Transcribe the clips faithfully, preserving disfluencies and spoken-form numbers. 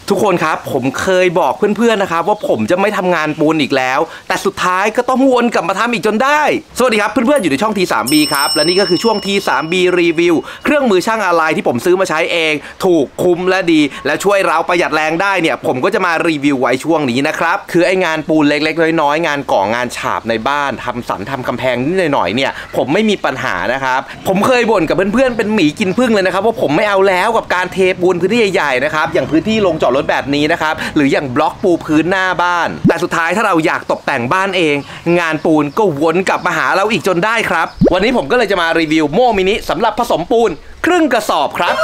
ทุกคนครับผมเคยบอกเพื่อนๆนะครับว่าผมจะไม่ทำงานปูนอีกแล้วแต่สุดท้ายก็ต้องวนกลับมาทำอีกจนได้สวัสดีครับเพื่อนๆอยู่ในช่อง ที ทรี บี ครับและนี่ก็คือช่วง ที ทรี บี รีวิวเครื่องมือช่างอะไรที่ผมซื้อมาใช้เองถูกคุ้มและดีและช่วยเราประหยัดแรงได้เนี่ยผมก็จะมารีวิวไว้ช่วงนี้นะครับคือไองานปูนเล็กๆน้อยๆงานก่องานฉาบในบ้านทำสันทำกำแพงนิดหน่อยๆเนี่ยผมไม่มีปัญหานะครับผมเคยบ่นกับเพื่อนๆเป็นหมีกินพึ่งเลยนะครับว่าผมไม่เอาแล้วกับการเทปูนพื้นที่ใหญ่ๆนะครับอย่างพื้นที่ลงจอดรถแบบนี้นะครับหรืออย่างบล็อกปูพื้นหน้าบ้านแต่สุดท้ายถ้าเราอยากตกแต่งบ้านเองงานปูนก็วนกลับมาหาเราอีกจนได้ครับวันนี้ผมก็เลยจะมารีวิวโม่มินิสำหรับผสมปูนครึ่งกระสอบครับ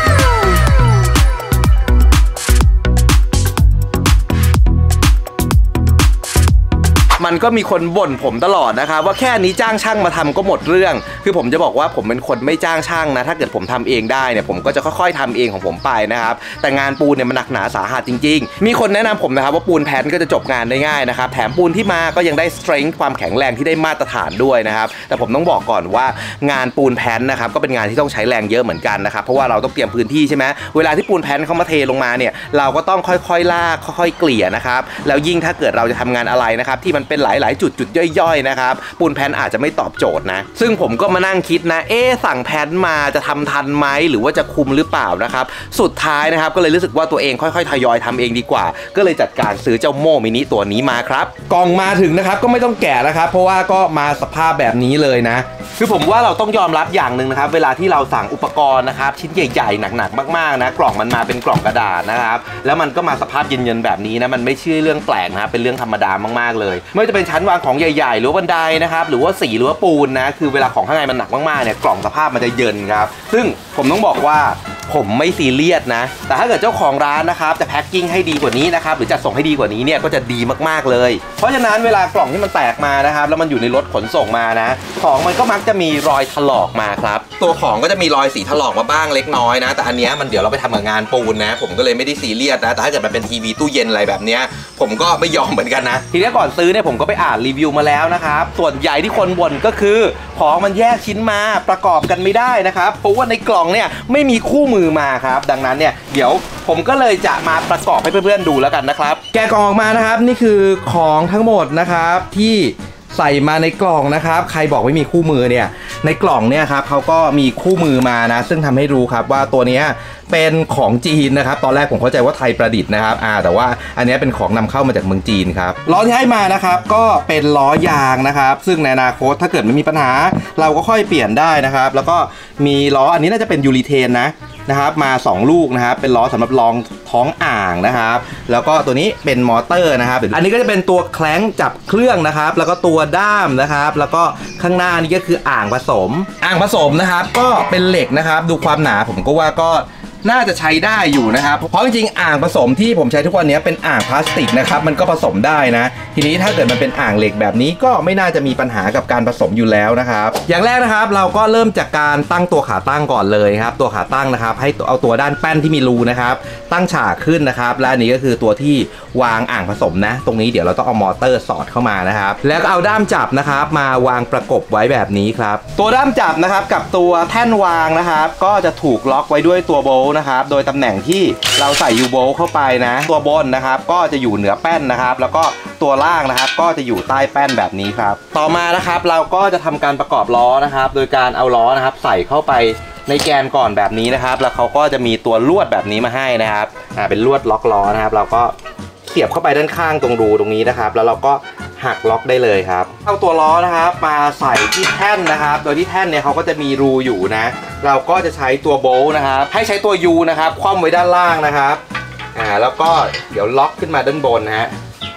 มันก็มีคนบ่นผมตลอดนะครับว่าแค่นี้จ้างช่างมาทำก็หมดเรื่องคือผมจะบอกว่าผมเป็นคนไม่จ้างช่างนะถ้าเกิดผมทำเองได้เนี่ยผมก็จะค่อยๆทำเองของผมไปนะครับแต่งานปูนเนี่ยมันหนักหนาสาหัสจริงๆมีคนแนะนำผมนะครับว่าปูนแผ่นก็จะจบงานได้ง่ายนะครับแถมปูนที่มาก็ยังได้ strength ความแข็งแรงที่ได้มาตรฐานด้วยนะครับแต่ผมต้องบอกก่อนว่างานปูนแผ่นนะครับก็เป็นงานที่ต้องใช้แรงเยอะเหมือนกันนะครับเพราะว่าเราต้องเตรียมพื้นที่ใช่ไหมเวลาที่ปูนแผ่นเขามาเทลงมาเนี่ยเราก็ต้องค่อยๆลากค่อยๆเกลี่ยนะครับแล้วยิ่งถ้าเกิดเราจะทำงานอะไรนะครับที่มันเป็นหลายๆจุดจุดย่อยๆนะครับปูนแผ่นอาจจะไม่ตอบโจทย์นะซึ่งผมก็มานั่งคิดนะเอ๊ะสั่งแผ่นมาจะทำทันไหมหรือว่าจะคุมหรือเปล่านะครับสุดท้ายนะครับก็เลยรู้สึกว่าตัวเองค่อยๆทยอยทำเองดีกว่าก็เลยจัดการซื้อเจ้าโม่มินิตัวนี้มาครับกล่องมาถึงนะครับก็ไม่ต้องแกะนะครับเพราะว่าก็มาสภาพแบบนี้เลยนะคือผมว่าเราต้องยอมรับอย่างหนึ่งนะครับเวลาที่เราสั่งอุปกรณ์นะครับชิ้นใหญ่ๆหนักๆมากๆนะกล่องมันมาเป็นกล่องกระดาษนะครับแล้วมันก็มาสภาพเย็นๆแบบนี้นะมันไม่ใช่เรื่องแปลกนะครับเป็นเรื่องธรรมดามากๆเลยไม่ว่าจะเป็นชั้นวางของใหญ่ๆหรือบันไดนะครับหรือว่าสีหรือว่าปูนนะคือเวลาของข้างในมันหนักมากๆเนี่ยกล่องสภาพมันจะเยินครับซึ่งผมต้องบอกว่าผมไม่ซีเรียสนะแต่ถ้าเกิดเจ้าของร้านนะครับจะแพ็คกิ้งให้ดีกว่านี้นะครับหรือจัดส่งให้ดีกว่านี้เนี่ยก็จะดีมากๆเลยเพราะฉะนั้นเวลากล่องที่มันแตกมานะครับแล้วมันอยู่ในรถขนส่งมานะของมันก็มักจะมีรอยถลอกมาครับตัวของก็จะมีรอยสีถลอกมาบ้างเล็กน้อยนะแต่อันนี้มันเดี๋ยวเราไปทำกับงานปูนนะผมก็เลยไม่ได้ซีเรียสนะแต่ถ้าเกิดมันเป็นทีวีตู้เย็นอะไรแบบนี้ผมก็ไม่ยอมเหมือนกันนะทีนี้ก่อนซื้อเนี่ยผมก็ไปอ่านรีวิวมาแล้วนะครับส่วนใหญ่ที่คนบ่นก็คือของมันแยกชิ้นมาประกอบกันไม่ได้นะครับเพราะว่าในกล่องเนี่ยไม่มีคู่มือมาครับดังนั้นเนี่ยเดี๋ยวผมก็เลยจะมาประกอบให้เพื่อนๆดูแล้วกันนะครับแกะกล่องออกมานะครับนี่คือของทั้งหมดนะครับที่ใส่มาในกล่องนะครับใครบอกไม่มีคู่มือเนี่ยในกล่องเนี่ยครับเขาก็มีคู่มือมานะซึ่งทำให้รู้ครับว่าตัวนี้เป็นของจีนนะครับตอนแรกผมเข้าใจว่าไทยประดิษฐ์นะครับอ่าแต่ว่าอันนี้เป็นของนำเข้ามาจากเมืองจีนครับล้อที่ให้มานะครับก็เป็นล้อยางนะครับซึ่งในอนาคตถ้าเกิดไม่มีปัญหาเราก็ค่อยเปลี่ยนได้นะครับแล้วก็มีล้ออันนี้น่าจะเป็นยูริเทนนะนะครับมาสองลูกนะครับเป็นล้อสำหรับรองท้องอ่างนะครับแล้วก็ตัวนี้เป็นมอเตอร์นะครับอันนี้ก็จะเป็นตัวแคล้งจับเครื่องนะครับแล้วก็ตัวด้ามนะครับแล้วก็ข้างหน้านี่ก็คืออ่างผสมอ่างผสมนะครับก็เป็นเหล็กนะครับดูความหนาผมก็ว่าก็น่าจะใช้ได้อยู่นะครับเพราะจริงๆอ่างผสมที่ผมใช้ทุกวันนี้เป็นอ่างพลาสติกนะครับมันก็ผสมได้นะทีนี้ถ้าเกิดมันเป็นอ่างเหล็กแบบนี้ก็ไม่น่าจะมีปัญหากับการผสมอยู่แล้วนะครับอย่างแรกนะครับเราก็เริ่มจากการตั้งตัวขาตั้งก่อนเลยครับตัวขาตั้งนะครับให้เอาตัวด้านแป้นที่มีรูนะครับตั้งฉากขึ้นนะครับและอันนี้ก็คือตัวที่วางอ่างผสมนะตรงนี้เดี๋ยวเราต้องเอามอเตอร์สอดเข้ามานะครับแล้วก็เอาด้ามจับนะครับมาวางประกบไว้แบบนี้ครับตัวด้ามจับนะครับกับตัวแท่นวางนะครับก็จะถูกล็อกไว้ด้วยตัวโบนะครับโดยตำแหน่งที่เราใส่ยูโบเข้าไปนะตัวบนนะครับก็จะอยู่เหนือแป้นนะครับแล้วก็ตัวล่างนะครับก็จะอยู่ใต้แป้นแบบนี้ครับต่อมานะครับเราก็จะทำการประกอบล้อนะครับโดยการเอาล้อนะครับใส่เข้าไปในแกนก่อนแบบนี้นะครับแล้วเขาก็จะมีตัวลวดแบบนี้มาให้นะครับอ่าเป็นลวดล็อกล้อนะครับเราก็เสียบเข้าไปด้านข้างตรงรูตรงนี้นะครับแล้วเราก็หักล็อกได้เลยครับเอาตัวล้อนะครับมาใส่ที่แท่นนะครับโดยที่แท่นเนี่ยเขาก็จะมีรูอยู่นะเราก็จะใช้ตัวโบล์นะครับให้ใช้ตัว U นะครับคว่ำไว้ด้านล่างนะครับอ่าแล้วก็เดี๋ยวล็อกขึ้นมาด้านบนนะฮะ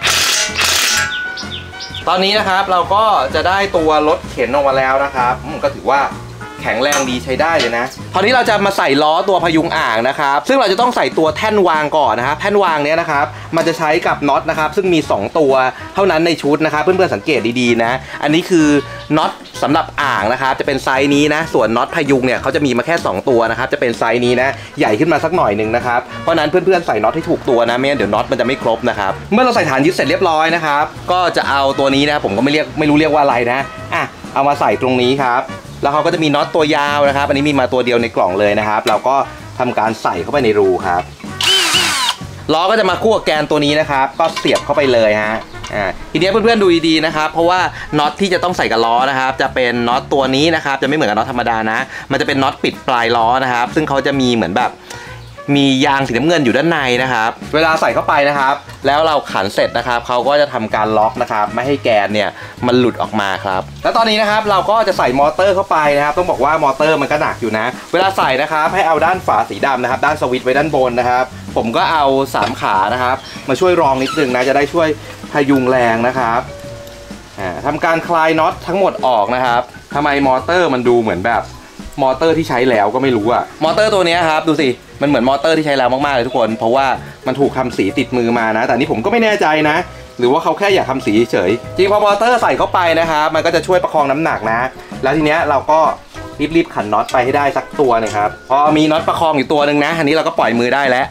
ตอนนี้นะครับเราก็จะได้ตัวรถเข็นออกมาแล้วนะครับก็ถือว่าแข็งแรงดีใช้ได้เลยนะคราวนี้เราจะมาใส่ล้อตัวพยุงอ่างนะครับซึ่งเราจะต้องใส่ตัวแท่นวางก่อนนะครับแท่นวางเนี้ยนะครับมันจะใช้กับน็อตนะครับซึ่งมีสองตัวเท่านั้นในชุดนะครับเพื่อนๆสังเกตดีๆนะอันนี้คือน็อตสำหรับอ่างนะครับจะเป็นไซส์นี้นะส่วนน็อตพยุงเนี่ยเขาจะมีมาแค่สองตัวนะครับจะเป็นไซส์นี้นะใหญ่ขึ้นมาสักหน่อยหนึ่งนะครับเพราะนั้นเพื่อนๆใส่น็อตให้ถูกตัวนะไม่งั้นเดี๋ยวน็อตมันจะไม่ครบนะครับเมื่อเราใส่ฐานยึดเสร็จเรียบร้อยนะครับก็จะเอาตัวนี้นะผมก็ไม่เรียกไม่รู้เรียกว่าอะไรนะอ่ะเอามาใส่ตรงนี้ครับแล้วเขาก็จะมีน็อตตัวยาวนะครับอันนี้มีมาตัวเดียวในกล่องเลยนะครับเราก็ทำการใส่เข้าไปในรูครับล้อก็จะมาคู่กับแกนตัวนี้นะครับก็เสียบเข้าไปเลยฮะอ่าทีนี้เพื่อนๆดูดีๆนะครับเพราะว่าน็อตที่จะต้องใส่กับล้อนะครับจะเป็นน็อตตัวนี้นะครับจะไม่เหมือนกับน็อตธรรมดานะมันจะเป็นน็อตปิดปลายล้อนะครับซึ่งเขาจะมีเหมือนแบบมียางสีน้ำเงินอยู่ด้านในนะครับเวลาใส่เข้าไปนะครับแล้วเราขันเสร็จนะครับเขาก็จะทำการล็อกนะครับไม่ให้แกนเนี่ยมันหลุดออกมาครับแล้วตอนนี้นะครับเราก็จะใส่มอเตอร์เข้าไปนะครับต้องบอกว่ามอเตอร์มันก็หนักอยู่นะเวลาใส่นะครับให้เอาด้านฝาสีดำนะครับด้านสวิตช์ไว้ด้านบนนะครับผมก็เอาสามขานะครับมาช่วยรองนิดนึงนะจะได้ช่วยพยุงแรงนะครับทำการคลายน็อตทั้งหมดออกนะครับทำไมมอเตอร์มันดูเหมือนแบบมอเตอร์ที่ใช้แล้วก็ไม่รู้อะมอเตอร์ตัวนี้ครับดูสิมันเหมือนมอเตอร์ที่ใช้แล้วมากๆเลยทุกคนเพราะว่ามันถูกทำสีติดมือมานะแต่นี่ผมก็ไม่แน่ใจนะหรือว่าเขาแค่อยากทำสีเฉยจริงพอมอเตอร์ใส่เข้าไปนะครับมันก็จะช่วยประคองน้ำหนักนะแล้วทีเนี้ยเราก็รีบๆขันน็อตไปให้ได้สักตัวนึงครับพอมีน็อตประคองอยู่ตัวหนึ่งนะอันนี้เราก็ปล่อยมือได้แล้ว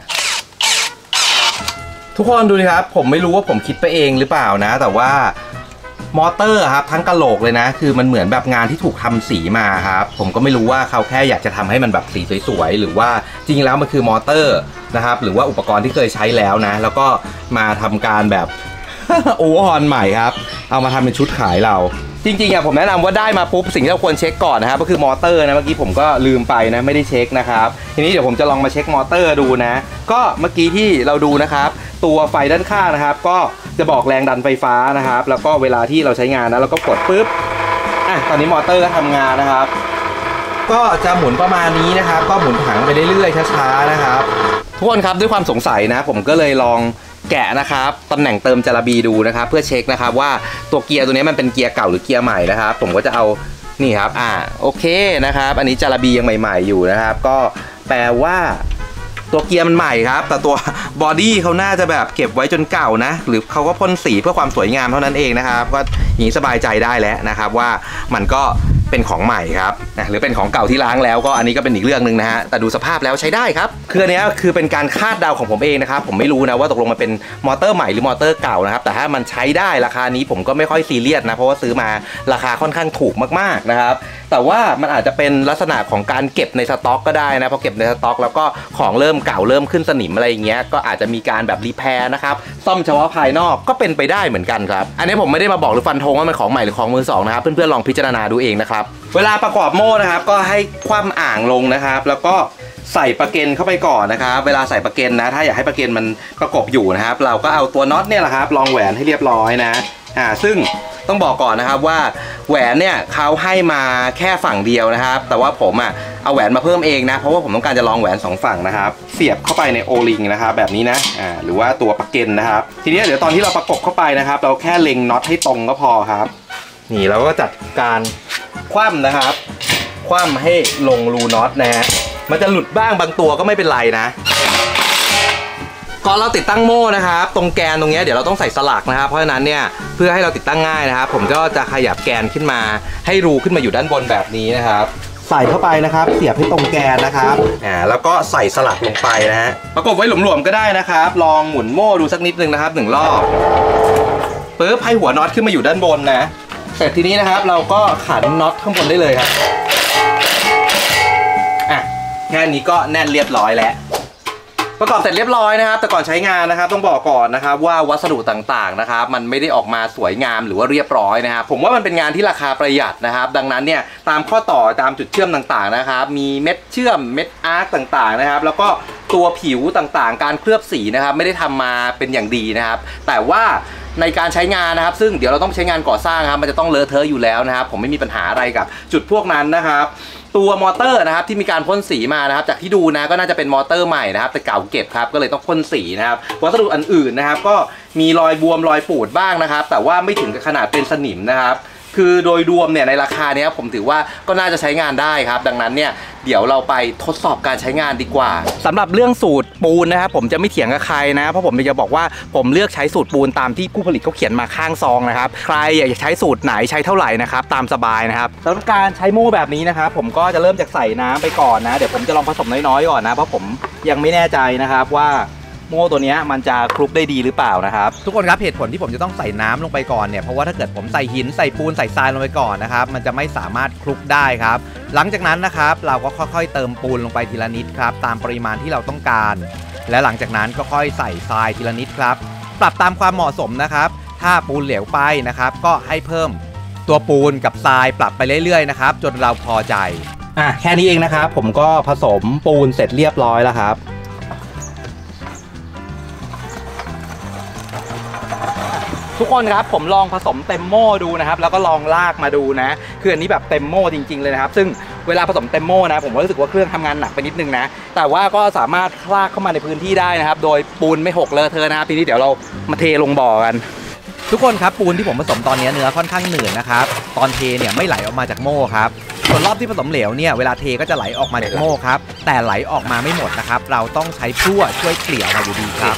ทุกคนดูดิครับผมไม่รู้ว่าผมคิดไปเองหรือเปล่านะแต่ว่ามอเตอร์ครับทั้งกะโหลกเลยนะคือมันเหมือนแบบงานที่ถูกทำสีมาครับผมก็ไม่รู้ว่าเขาแค่อยากจะทำให้มันแบบสีสวยๆหรือว่าจริงๆแล้วมันคือมอเตอร์นะครับหรือว่าอุปกรณ์ที่เคยใช้แล้วนะแล้วก็มาทำการแบบ โอเวอร์ฮอลใหม่ครับเอามาทำเป็นชุดขายเราจริงๆอ่ะผมแนะนำว่าได้มาปุ๊บสิ่งที่เราควรเช็คก่อนนะครับก็คือมอเตอร์นะเมื่อกี้ผมก็ลืมไปนะไม่ได้เช็คนะครับทีนี้เดี๋ยวผมจะลองมาเช็คมอเตอร์ดูนะก็เมื่อกี้ที่เราดูนะครับตัวไฟด้านข้างนะครับก็จะบอกแรงดันไฟฟ้านะครับแล้วก็เวลาที่เราใช้งานนะเราก็กดปุ๊บอ่ะตอนนี้มอเตอร์ก็ทำงานนะครับก็จะหมุนประมาณนี้นะครับก็หมุนถังไปเรื่อยๆช้าๆนะครับทุกคนครับด้วยความสงสัยนะผมก็เลยลองแกะนะครับตำแหน่งเติมจาระบีดูนะครับเพื่อเช็คนะครับว่าตัวเกียร์ตัวนี้มันเป็นเกียร์เก่าหรือเกียร์ใหม่นะครับผมก็จะเอานี่ครับอ่าโอเคนะครับอันนี้จาระบียังใหม่ๆอยู่นะครับก็แปลว่าตัวเกียร์มันใหม่ครับแต่ตัวบอดี้เขาน่าจะแบบเก็บไว้จนเก่านะหรือเขาก็พ่นสีเพื่อความสวยงามเท่านั้นเองนะครับก็อย่างนี้สบายใจได้แล้วนะครับว่ามันก็เป็นของใหม่ครับนะหรือเป็นของเก่าที่ล้างแล้วก็อันนี้ก็เป็นอีกเรื่องหนึ่งนะฮะแต่ดูสภาพแล้วใช้ได้ครับคืออันนี้คือเป็นการคาดเดาของผมเองนะครับผมไม่รู้นะว่าตกลงมันเป็นมอเตอร์ใหม่หรือมอเตอร์เก่านะครับแต่ถ้ามันใช้ได้ราคานี้ผมก็ไม่ค่อยซีเรียสนะเพราะว่าซื้อมาราคาค่อนข้างถูกมากๆนะครับแต่ว่ามันอาจจะเป็นลักษณะของการเก็บในสต็อกก็ได้นะพอเก็บในสต็อกแล้วก็ของเริ่มเก่าเริ่มขึ้นสนิมอะไรอย่างเงี้ยก็อาจจะมีการแบบรีแพร์นะครับซ่อมเฉพาะภายนอกก็เป็นไปได้เหมือนกันครับอันนี้ผมไม่ได้มาบอกหรือฟันธงว่ามันของใหม่หรือของมือสองนะครับเพื่อนๆลองพิจารณาดูเองนะครับเวลาประกอบโม่นะครับก็ให้คว่ำอ่างลงนะครับแล้วก็ใส่ประเก็นเข้าไปก่อนนะครับเวลาใส่ประเก็นนะถ้าอยากให้ประเก็นมันประกบอยู่นะครับเราก็เอาตัวน็อตเนี่ยแหละครับรองแหวนให้เรียบร้อยนะอ่าซึ่งต้องบอกก่อนนะครับว่าแหวนเนี่ยเขาให้มาแค่ฝั่งเดียวนะครับแต่ว่าผมอ่ะเอาแหวนมาเพิ่มเองนะเพราะว่าผมต้องการจะลองแหวนสองฝั่งนะครับเสียบเข้าไปในโอลิงนะครับแบบนี้นะอ่าหรือว่าตัวประเก็นนะครับทีนี้เดี๋ยวตอนที่เราประกบเข้าไปนะครับเราแค่เล็งน็อตให้ตรงก็พอครับนี่เราก็จัดการคว่ำนะครับคว่ำให้ลงรูน็อตนะฮะมันจะหลุดบ้างบางตัวก็ไม่เป็นไรนะก่อนเราติดตั้งโม่นะครับตรงแกนตรงนี้เดี๋ยวเราต้องใส่สลักนะครับเพราะฉะนั้นเนี่ยเพื่อให้เราติดตั้งง่ายนะครับผมก็จะขยับแกนขึ้นมาให้รูขึ้นมาอยู่ด้านบนแบบนี้นะครับใส่เข้าไปนะครับเสียบให้ตรงแกนนะครับอ่าแล้วก็ใส่สลักลงไปนะฮะประกบไว้หลวมๆก็ได้นะครับลองหมุนโม่ดูสักนิดนึงนะครับหนึ่งรอบปึ๊บให้หัวน็อตขึ้นมาอยู่ด้านบนนะเสร็จทีนี้นะครับเราก็ขันน็อตข้างบนได้เลยครับอ่ะแค่นี้ก็แน่นเรียบร้อยแล้วประกอบเสร็จเรียบร้อยนะครับแต่ก่อนใช้งานนะครับต้องบอกก่อนนะครับว่าวัสดุต่างๆนะครับมันไม่ได้ออกมาสวยงามหรือว่าเรียบร้อยนะครับผมว่ามันเป็นงานที่ราคาประหยัดนะครับดังนั้นเนี่ยตามข้อต่อตามจุดเชื่อมต่างๆนะครับมีเม็ดเชื่อมเม็ดอาร์คต่างๆนะครับแล้วก็ตัวผิวต่างๆการเคลือบสีนะครับไม่ได้ทำมาเป็นอย่างดีนะครับแต่ว่าในการใช้งานนะครับซึ่งเดี๋ยวเราต้องใช้งานก่อสร้างครับมันจะต้องเลอะเทอะอยู่แล้วนะครับผมไม่มีปัญหาอะไรกับจุดพวกนั้นนะครับตัวมอเตอร์นะครับที่มีการพ่นสีมานะครับจากที่ดูนะก็น่าจะเป็นมอเตอร์ใหม่นะครับแต่เก่าเก็บครับก็เลยต้องพ่นสีนะครับวัสดุอื่นๆนะครับก็มีรอยบวมรอยปูดบ้างนะครับแต่ว่าไม่ถึงกับขนาดเป็นสนิมนะครับคือโดยรวมเนี่ยในราคานี้ผมถือว่าก็น่าจะใช้งานได้ครับดังนั้นเนี่ยเดี๋ยวเราไปทดสอบการใช้งานดีกว่าสำหรับเรื่องสูตรปูนนะครับผมจะไม่เถียงกับใครนะเพราะผมจะบอกว่าผมเลือกใช้สูตรปูนตามที่ผู้ผลิตเขาเขียนมาข้างซองนะครับใครอยากจะใช้สูตรไหนใช้เท่าไหร่นะครับตามสบายนะครับสำหรับการใช้โม่แบบนี้นะครับผมก็จะเริ่มจากใส่น้ำไปก่อนนะเดี๋ยวผมจะลองผสมน้อยๆก่อนนะเพราะผมยังไม่แน่ใจนะครับว่าโม่ตัวนี้มันจะคลุกได้ดีหรือเปล่านะครับทุกคนครับเหตุผลที่ผมจะต้องใส่น้ำลงไปก่อนเนี่ยเพราะว่าถ้าเกิดผมใส่หินใส่ปูนใส่ทรายลงไปก่อนนะครับมันจะไม่สามารถคลุกได้ครับหลังจากนั้นนะครับเราก็ค่อยๆเติมปูนลงไปทีละนิดครับตามปริมาณที่เราต้องการและหลังจากนั้นก็ค่อยใส่ทรายทีละนิดครับปรับตามความเหมาะสมนะครับถ้าปูนเหลวไปนะครับก็ให้เพิ่มตัวปูนกับทรายปรับไปเรื่อยๆนะครับจนเราพอใจอ่ะแค่นี้เองนะครับผมก็ผสมปูนเสร็จเรียบร้อยแล้วครับทุกคนครับผมลองผสมเต็มโม่ดูนะครับแล้วก็ลองลากมาดูนะคืออันนี้แบบเต็มโม่จริงๆเลยนะครับซึ่งเวลาผสมเต็มโม่นะผมก็รู้สึกว่าเครื่องทำงานหนักไปนิดนึงนะแต่ว่าก็สามารถลากเข้ามาในพื้นที่ได้นะครับโดยปูนไม่หกเลอะเทอะนะครับทีนี้เดี๋ยวเรามาเทลงบ่อกันทุกคนครับปูนที่ผมผสมตอนนี้เนื้อค่อนข้างหนืดนะครับตอนเทเนี่ยไม่ไหลออกมาจากโม่ครับส่วนรอบที่ผสมเหลวเนี่ยเวลาเทก็จะไหลออกมาจากโม่ครับแต่ไหลออกมาไม่หมดนะครับเราต้องใช้พลั่วช่วยเกลี่ยมาอยู่ดีครับ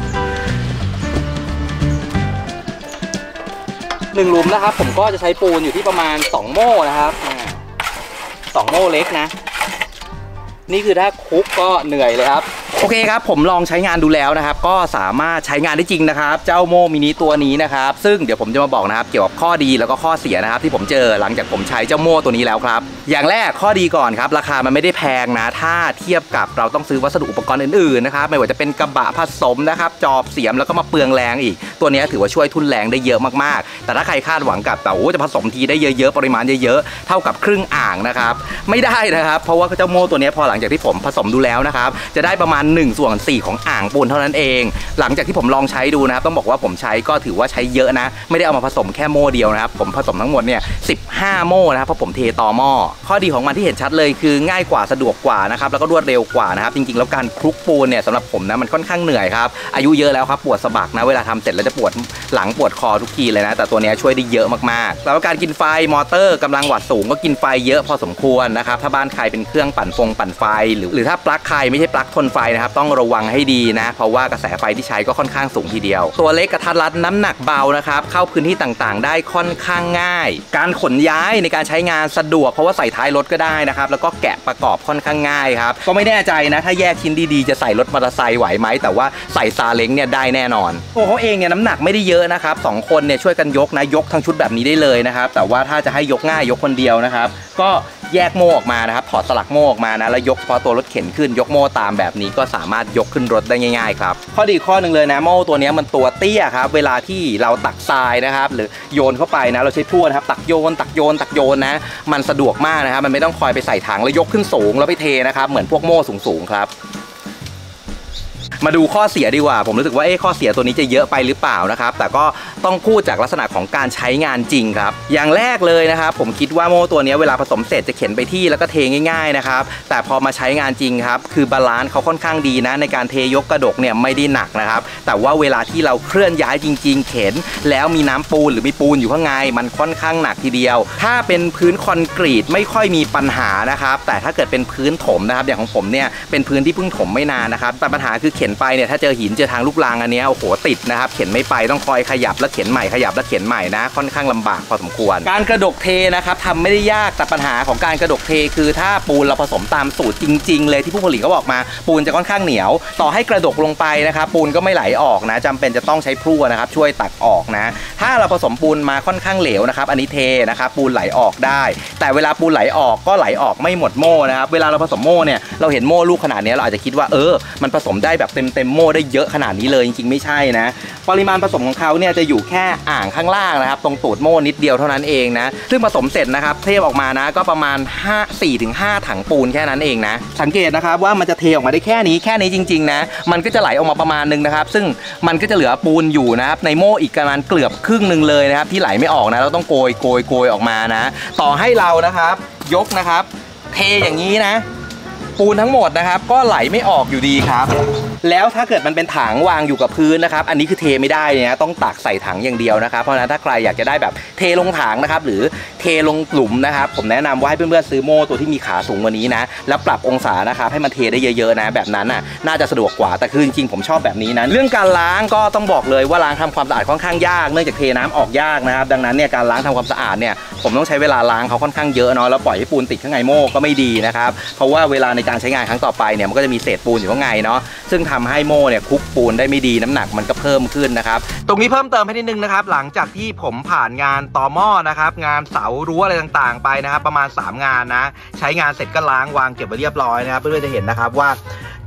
หนึ่งหลุมนะครับผมก็จะใช้ปูนอยู่ที่ประมาณสองโม่นะครับสองโม่เล็กนะนี่คือถ้าคุกก็เหนื่อยเลยครับโอเคครับผมลองใช้งานดูแล้วนะครับก็สามารถใช้งานได้จริงนะครับเจ้าโม่มินิตัวนี้นะครับซึ่งเดี๋ยวผมจะมาบอกนะครับเกี่ยวกับข้อดีแล้วก็ข้อเสียนะครับที่ผมเจอหลังจากผมใช้เจ้าโม่ตัวนี้แล้วครับอย่างแรกข้อดีก่อนครับราคามันไม่ได้แพงนะถ้าเทียบกับเราต้องซื้อวัสดุอุปกรณ์อื่นๆนะครับไม่ว่าจะเป็นกระบะผสมนะครับจอบเสียมแล้วก็มาเปลืองแรงอีกตัวนี้ถือว่าช่วยทุนแรงได้เยอะมากๆแต่ถ้าใครคาดหวังกับแต่โอ้จะผสมทีได้เยอะๆปริมาณเยอะๆเท่ากับครึ่งอ่างนะครับไม่ได้นะครับเพราะว่าเจ้าโม่ตัวนี้พอหลังจากที่ผมผสมดูแล้วนะครับจะได้ประมาณหนึ่งส่วนสี่ของอ่างปูนเท่านั้นเองหลังจากที่ผมลองใช้ดูนะครับต้องบอกว่าผมใช้ก็ถือว่าใช้เยอะนะไม่ได้เอามาผสมแค่โม่เดียวนะครับผมผสมทั้งหมดเนี่ยสิบห้าโม่นะครับเพราะผมเทต่อหม้อข้อดีของมันที่เห็นชัดเลยคือง่ายกว่าสะดวกกว่านะครับแล้วก็รวดเร็วกว่านะครับจริงๆแล้วการคลุกปูนเนี่ยสำหรับผมนะมันค่อนข้างเหนื่อยครับอายุเยอะแล้วครับปวดสะบักนะเวลาทำเสร็จแล้วจะปวดหลังปวดคอทุกทีเลยนะแต่ตัวนี้ช่วยได้เยอะมากๆแล้วการกินไฟมอเตอร์กำลังวัตต์สูงก็กินไฟเยอะพอสมควรนะครับถ้าบ้านใครเป็นเครื่องปั่นฟงปั่นไฟหรือหรือถ้าปลั๊กใครไม่ใช่ปลั๊กทนไฟนะครับต้องระวังให้ดีนะเพราะว่ากระแสไฟที่ใช้ก็ค่อนข้างสูงทีเดียวตัวเล็กกระทัดรัดน้ำหนักเบานะครับเข้าพื้นที่ต่างๆได้ค่อนข้างง่ายการขนย้ายในการใช้งานสะดวกเพราะว่าใส่ท้ายรถก็ได้นะครับแล้วก็แกะประกอบค่อนข้างง่ายครับก็ไม่แน่ใจนะถ้าแยกชิ้นดีๆจะใส่รถมอเตอร์ไซค์ไหวไหมแต่ว่าใส่ซาเล้งเนี่ยได้แน่นอนตัวเขาเองเนี่ยน้ำหนักไม่ได้เยอะนะครับสองคนเนี่ยช่วยกันยกนะยกทั้งชุดแบบนี้ได้เลยนะครับแต่ว่าถ้าจะให้ยกง่ายยกคนเดียวนะครับก็แยกโม่ออกมานะครับถอดสลักโม่ออกมานะแล้วยกเฉพาะตัวรถเข็นขึ้นยกโม่ตามแบบนี้ก็สามารถยกขึ้นรถได้ง่ายๆครับข้อดีข้อหนึ่งเลยนะโม่ตัวนี้มันตัวเตี้ยครับเวลาที่เราตักทรายนะครับหรือโยนเข้าไปนะเราใช้พลั่วนะครับตักโยนตักโยนตักโยนนะมันสะดวกมากนะครับมันไม่ต้องคอยไปใส่ถังแล้วยกขึ้นสูงแล้วไปเทนะครับเหมือนพวกโม่สูงๆครับมาดูข้อเสียดีกว่าผมรู้สึกว่าเอ๊ะข้อเสียตัวนี้จะเยอะไปหรือเปล่านะครับแต่ก็ต้องพูดจากลักษณะของการใช้งานจริงครับอย่างแรกเลยนะครับผมคิดว่าโม่ตัวนี้เวลาผสมเสร็จจะเข็นไปที่แล้วก็เทง่ายๆนะครับแต่พอมาใช้งานจริงครับคือบาลานซ์เขาค่อนข้างดีนะในการเทยกกระดกเนี่ยไม่ได้หนักนะครับแต่ว่าเวลาที่เราเคลื่อนย้ายจริงๆเข็นแล้วมีน้ำปูนหรือมีปูนอยู่ข้างในมันค่อนข้างหนักทีเดียวถ้าเป็นพื้นคอนกรีตไม่ค่อยมีปัญหานะครับแต่ถ้าเกิดเป็นพื้นถมนะครับอย่างของผมเนี่ยเป็นพื้นที่เพิ่งถมไม่นานนะครับแต่ปัญหาคือเข็นไปเนี่ยถ้าเจอหินเจอทางลูกรังอันนี้โอ้โหติดนะครับเข็นไม่ไปต้องคอยขยับแล้วเข็นใหม่ขยับแล้วเข็นใหม่นะค่อนข้างลำบากพอสมควรการกระดกเทนะครับทำไม่ได้ยากแต่ปัญหาของการกระดกเทคือถ้าปูนเราผสมตามสูตรจริงๆเลยที่ผู้ผลิตเขาบอกมาปูนจะค่อนข้างเหนียวต่อให้กระดกลงไปนะครับปูนก็ไม่ไหลออกนะจำเป็นจะต้องใช้พลั่วนะครับช่วยตักออกนะถ้าเราผสมปูนมาค่อนข้างเหลวนะครับอันนี้เทนะครับปูนไหลออกได้แต่เวลาปูนไหลออกก็ไหลออกไม่หมดโม่นะครับเวลาเราผสมโม่เนี่ยเราเห็นโม่ลูกขนาดนี้เราอาจจะคิดว่าเออมันผสมได้แบบเต็มเต็มโม่ได้เยอะขนาดนี้เลยจริงๆไม่ใช่นะปริมาณผสมของเขาเนี่ยจะอยู่แค่อ่างข้างล่างนะครับตรงตูดโม่นิดเดียวเท่านั้นเองนะซึ่งผสมเสร็จนะครับเทออกมานะก็ประมาณห้า สี่ถึงห้าถังปูนแค่นั้นเองนะสังเกตนะครับว่ามันจะเทออกมาได้แค่นี้แค่นี้จริงๆนะมันก็จะไหลออกมาประมาณนึงนะครับซึ่งมันก็จะเหลือปูนอยู่นะครับในโม่อีกประมาณเกือบครึ่งนึงเลยนะครับที่ไหลไม่ออกนะเราต้องโกยโกยโกยออกมานะต่อให้เรานะครับยกนะครับเทอย่างนี้นะปูนทั้งหมดนะครับก็ไหลไม่ออกอยู่ดีครับแล้วถ้าเกิดมันเป็นถังวางอยู่กับพื้นนะครับอันนี้คือเทไม่ได้เนี่ยต้องตักใส่ถังอย่างเดียวนะครับเพราะฉะนั้นถ้าใครอยากจะได้แบบเทลงถังนะครับหรือเทลงหลุมนะครับผมแนะนำว่าให้เพื่อนๆซื้อโม่ตัวที่มีขาสูงกว่านี้นะแล้วปรับองศานะครับให้มันเทได้เยอะๆนะแบบนั้นน่ะน่าจะสะดวกกว่าแต่คือจริงๆผมชอบแบบนี้นะเรื่องการล้างก็ต้องบอกเลยว่าล้างทำความสะอาดค่อนข้างยากเนื่องจากเทน้ำออกยากนะครับดังนั้นเนี่ยการล้างทำความสะอาดเนี่ยผมต้องใช้เวลาล้างเขาค่อนข้างเยอะเนาะแล้วปล่อยให้ปูนติดข้างในโม่ก็ไม่ดีนะครับเพราะว่าเวลาในการใช้งานครั้งต่อไปเนี่ยมันก็จะมีเศษปูนอยู่ข้างในเนาะซึ่งทำให้โม่เนี่ยคุกปูนได้ไม่ดีน้ำหนักมันก็เพิ่มขึ้นนะครับตรงนี้เพิ่มเติมให้นิดนึงนะครับหลังจากที่ผมผ่านงานต่อหม้อนะครับงานเสารั้วอะไรต่างๆไปนะครับประมาณสามงานนะใช้งานเสร็จก็ล้างวางเก็บไว้เรียบร้อยนะครับเพื่อนๆจะเห็นนะครับว่า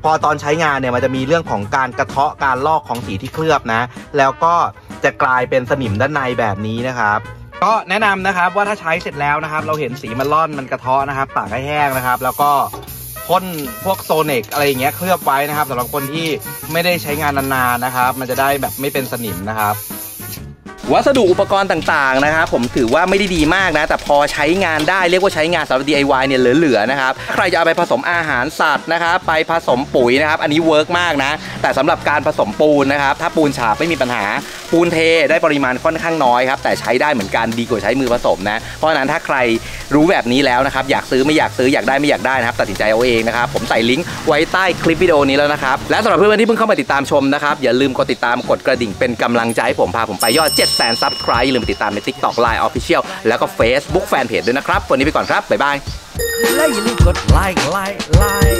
พอตอนใช้งานเนี่ยมันจะมีเรื่องของการกระเทาะการลอกของสีที่เคลือบนะแล้วก็จะกลายเป็นสนิมด้านในแบบนี้นะครับก็แนะนำนะครับว่าถ้าใช้เสร็จแล้วนะครับเราเห็นสีมันร่อนมันกระเทาะนะครับตากให้แห้งนะครับแล้วก็พ่นพวกโซเนกอะไรอย่างเงี้ยเคลือบไว้นะครับสำหรับคนที่ไม่ได้ใช้งานนานๆนะครับมันจะได้แบบไม่เป็นสนิมนะครับวัสดุอุปกรณ์ต่างๆนะครับผมถือว่าไม่ได้ดีมากนะแต่พอใช้งานได้เรียกว่าใช้งานสำหรับ ดี ไอ วาย เนี่ยเหลือๆนะครับใครจะเอาไปผสมอาหารสัตว์นะครับไปผสมปุ๋ยนะครับอันนี้เวิร์กมากนะแต่สำหรับการผสมปูนนะครับถ้าปูนฉาบไม่มีปัญหาปูนเทได้ปริมาณค่อนข้างน้อยครับแต่ใช้ได้เหมือนกันดีกว่าใช้มือผสมนะเพราะฉะนั้นถ้าใครรู้แบบนี้แล้วนะครับอยากซื้อไม่อยากซื้ออยากได้ไม่อยากได้นะครับตัดสินใจเอาเองนะครับผมใส่ลิงก์ไว้ใต้คลิปวิดีโอนี้แล้วนะครับและสำหรับเพื่อนๆที่เพิ่งเข้ามาติดตามชมนะครับอย่าลืมกดติดตามกดกระดิ่งเป็นกำลังใจให้ผมพาผมไปยอด เจ็ดแสน ซับสไครบ์ ลืมไปติดตามใน ติ๊กต็อก ไลน์ Official แล้วก็ Facebook Fanpage ด้วยนะครับวันนี้ไปก่อนครับบ๊ายบายและอย่าลืมกดไลค์ไลค์ไลค์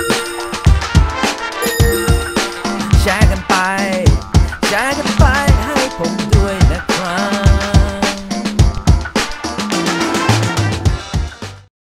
แชร์กันไปแชร์กันไปให้ผมด้วย